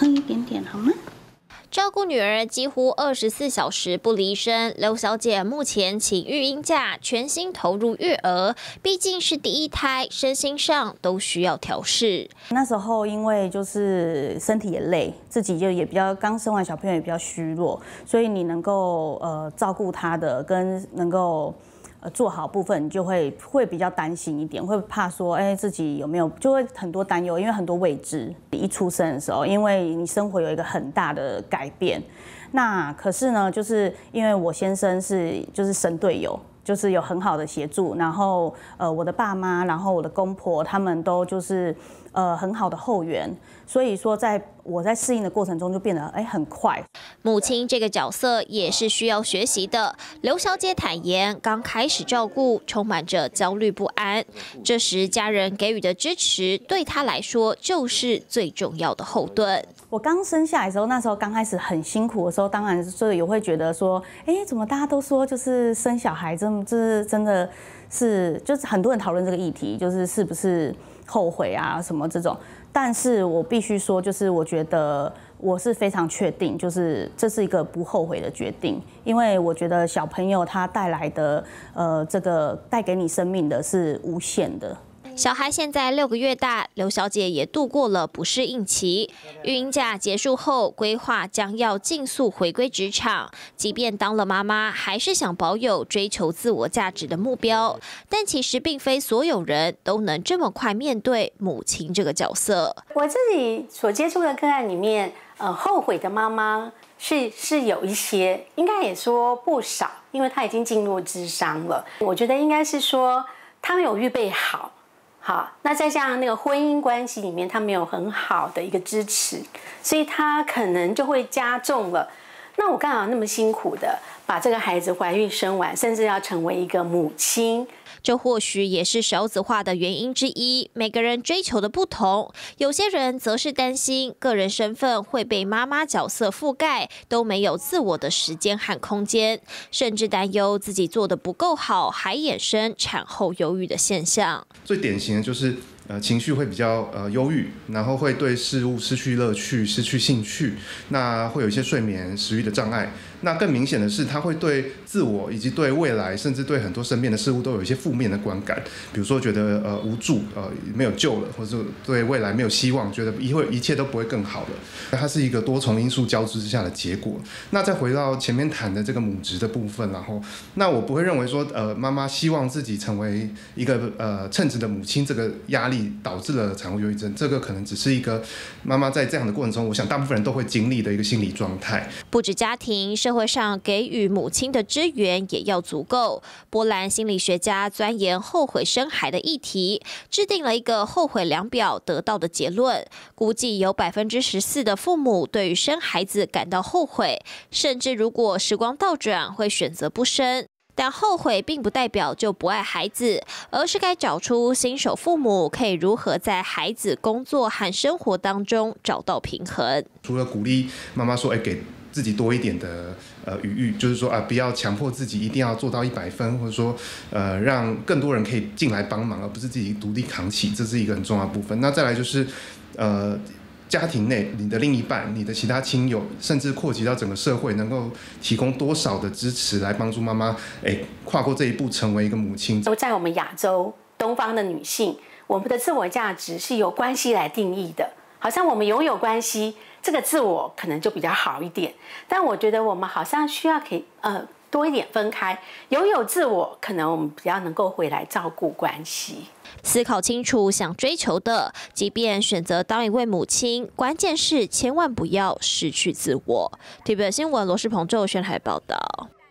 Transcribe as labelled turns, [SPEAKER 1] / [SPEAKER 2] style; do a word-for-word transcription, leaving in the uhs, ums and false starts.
[SPEAKER 1] 哼一点点好吗？
[SPEAKER 2] 照顾女儿几乎二十四小时不离身，刘小姐目前请育婴假，全心投入育儿。毕竟是第一胎，身心上都需要调试。
[SPEAKER 1] 那时候因为就是身体也累，自己就也比较刚生完小朋友也比较虚弱，所以你能够呃照顾他的跟能够。呃，做好部分你就会会比较担心一点，会怕说，哎，自己有没有就会很多担忧，因为很多未知。一出生的时候，因为你生活有一个很大的改变，那可是呢，就是因为我先生是就是神队友。就是有很好的协助，然后呃我的爸妈，然后我的公婆，他们都就是呃很好的后援，所以说在我在适应的过程中就变得哎很快。
[SPEAKER 2] 母亲这个角色也是需要学习的。刘小姐坦言，刚开始照顾充满着焦虑不安，这时家人给予的支持对她来说就是最重要的后盾。
[SPEAKER 1] 我刚生下来的时候，那时候刚开始很辛苦的时候，当然所以也会觉得说，哎，怎么大家都说就是生小孩真这真的是就是很多人讨论这个议题，就是是不是后悔啊什么这种。但是我必须说，就是我觉得我是非常确定，就是这是一个不后悔的决定，因为我觉得小朋友他带来的呃这个带给你生命的是无限的。
[SPEAKER 2] 小孩现在六个月大，刘小姐也度过了不适应期。育婴假结束后，规划将要尽速回归职场。即便当了妈妈，还是想保有追求自我价值的目标。但其实并非所有人都能这么快面对母亲这个角色。
[SPEAKER 3] 我自己所接触的个案里面，呃，后悔的妈妈是是有一些，应该也说不少，因为她已经进入諮商了。我觉得应该是说她没有预备好。好，那再加上那个婚姻关系里面，他没有很好的一个支持，所以他可能就会加重了。那我干嘛那么辛苦的把这个孩子怀孕生完，甚至要成为一个母亲？
[SPEAKER 2] 这或许也是少子化的原因之一。每个人追求的不同，有些人则是担心个人身份会被妈妈角色覆盖，都没有自我的时间和空间，甚至担忧自己做得不够好，还衍生产后忧郁的现象。
[SPEAKER 4] 最典型的就是呃情绪会比较呃忧郁，然后会对事物失去乐趣、失去兴趣，那会有一些睡眠、食欲的障碍。那更明显的是，他会对自我以及对未来，甚至对很多身边的事物都有一些负面的观感，比如说觉得呃无助，呃没有救了，或者对未来没有希望，觉得一会一切都不会更好了。它是一个多重因素交织之下的结果。那再回到前面谈的这个母职的部分，然后那我不会认为说呃妈妈希望自己成为一个呃称职的母亲，这个压力导致了产后忧郁症，这个可能只是一个妈妈在这样的过程中，我想大部分人都会经历的一个心理状态。
[SPEAKER 2] 不止家庭，社会上给予母亲的支援也要足够。波兰心理学家钻研后悔生孩的议题，制定了一个后悔量表，得到的结论，估计有百分之十四的父母对于生孩子感到后悔，甚至如果时光倒转，会选择不生。但后悔并不代表就不爱孩子，而是该找出新手父母可以如何在孩子工作和生活当中找到平衡。
[SPEAKER 4] 除了鼓励妈妈说，哎，给自己多一点的呃余裕，就是说啊，不要强迫自己一定要做到一百分，或者说呃让更多人可以进来帮忙，而不是自己独立扛起，这是一个很重要的部分。那再来就是呃。家庭内，你的另一半、你的其他亲友，甚至扩及到整个社会，能够提供多少的支持来帮助妈妈，哎，跨过这一步，成为一个母亲。
[SPEAKER 3] 在我们亚洲东方的女性，我们的自我价值是由关系来定义的，好像我们拥有关系，这个自我可能就比较好一点。但我觉得我们好像需要可以呃多一点分开，拥有自我，可能我们比较能够回来照顾关系。
[SPEAKER 2] 思考清楚想追求的，即便选择当一位母亲，关键是千万不要失去自我。T V B 新闻罗世鹏、周轩海报道。